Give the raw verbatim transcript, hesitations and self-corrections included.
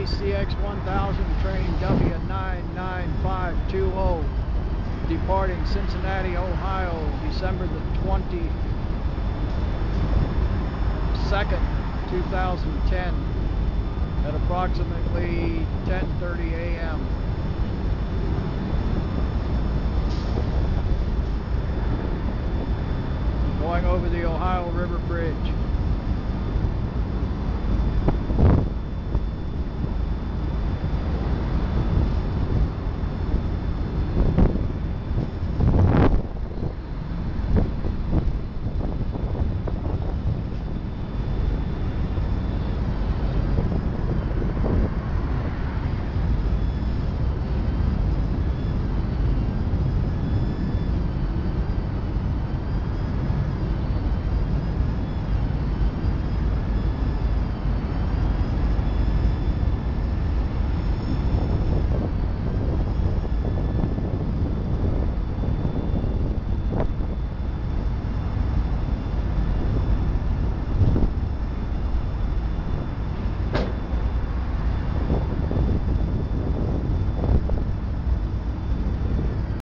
C X one thousand, train W nine nine five two zero, departing Cincinnati, Ohio, December the twenty-second, two thousand ten, at approximately ten thirty a m Going over the Ohio River Bridge.